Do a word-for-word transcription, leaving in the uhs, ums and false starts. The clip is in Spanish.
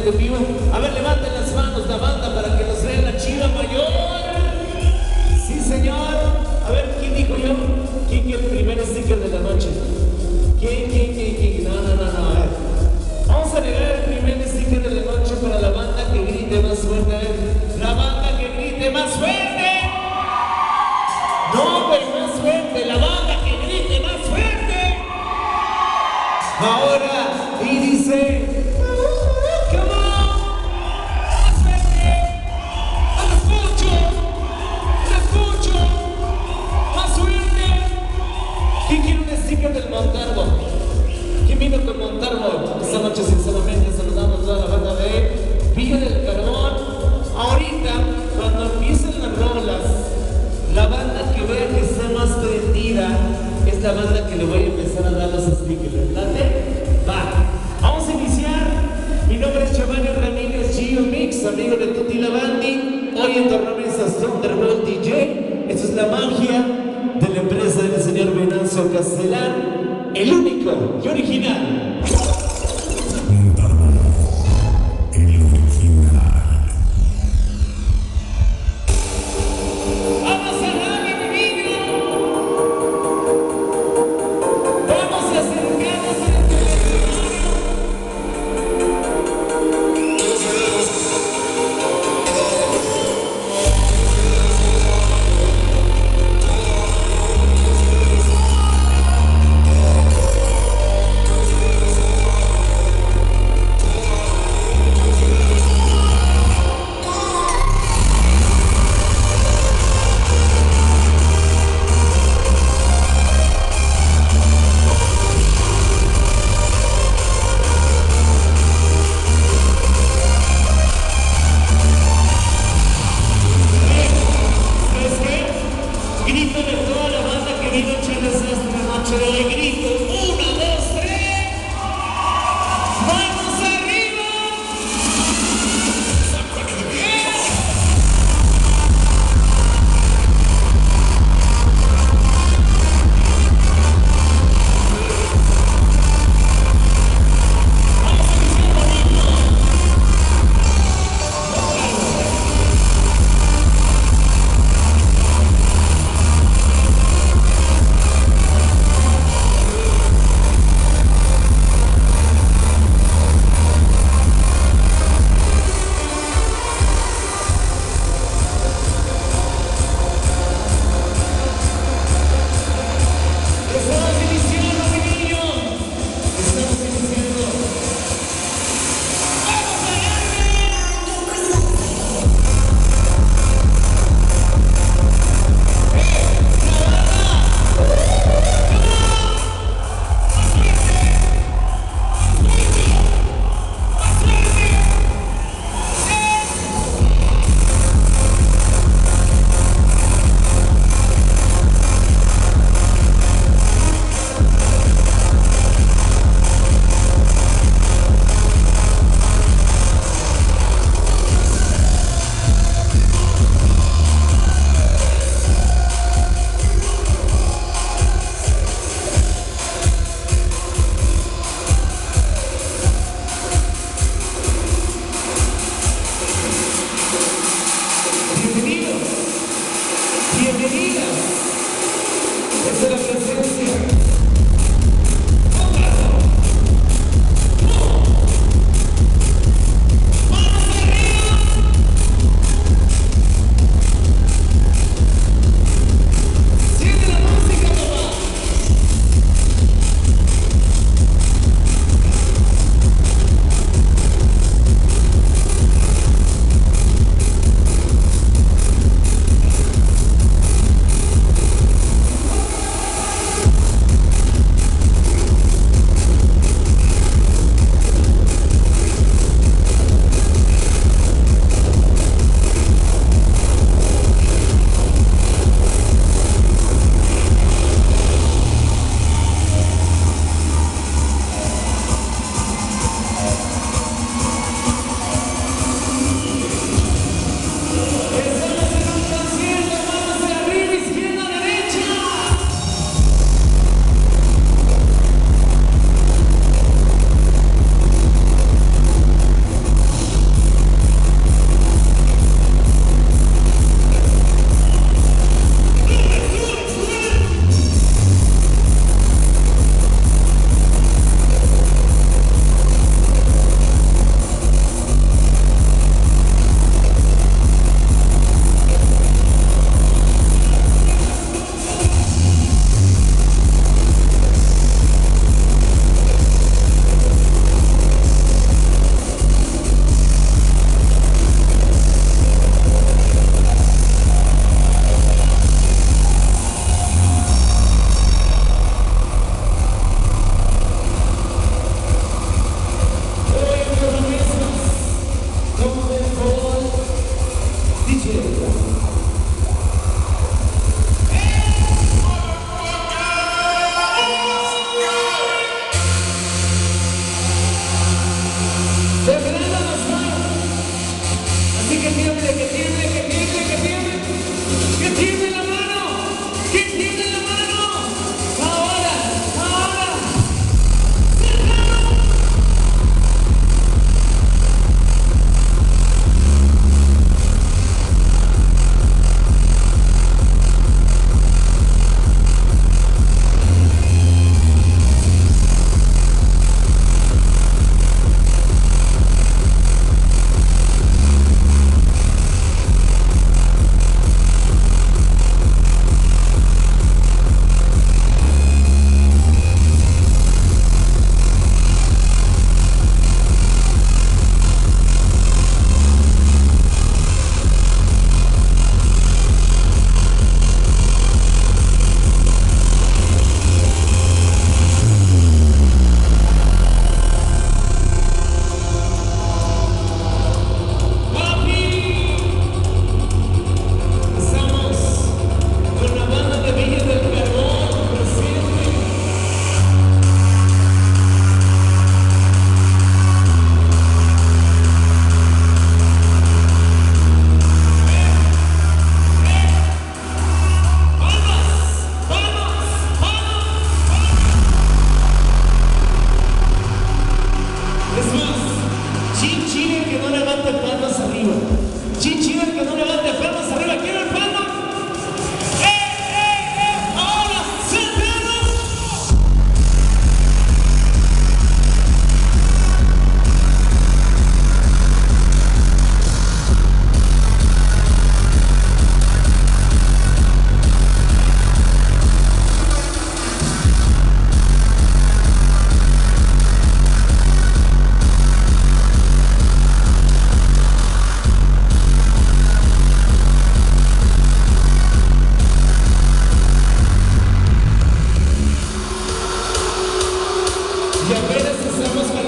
totalmente en vivo. A ver, levanten las manos la banda para que nos vea la chiva mayor. Sí, señor. A ver, ¿quién dijo yo? ¿Quién quiere el primer sticker de la noche? ¿Quién, quién, quién, quién? No, no, no, no. A ver. Vamos a negar el primer sticker de la noche para la banda que grite más fuerte. A ver, la banda que grite más fuerte. No, güey, más fuerte. La banda que grite más fuerte. Ahora, y dice... ¡Come on! ¡Más fuerte! ¡No lo escucho! ¡No lo escucho! ¡Más fuerte! ¿Quién quiere un sticker del Montalvo? ¿Quién vino con Montalvo? Esta noche sinceramente saludamos a toda la banda de Villa del Carbón. Ahorita, cuando empiecen las rolas, la banda que vea que está más prendida es la banda que le voy a empezar a dar los stickers. ¿Late? Va. Vamos a iniciar. Mi nombre es Giovanni Ramírez, Gio Mix, amigo de Tutti Lavandi. Hoy en Tornamesas Thunderbolt D J. Esto es la magia de la empresa del señor Venancio Castellán, el único y original. We'll be right back. Fernanda nos va. Así que tiemble, que tiemble, que tiemble, que tiemble. Que tiemble la mano. Que tiemble la mano. Ahora, ahora. Y apenas estamos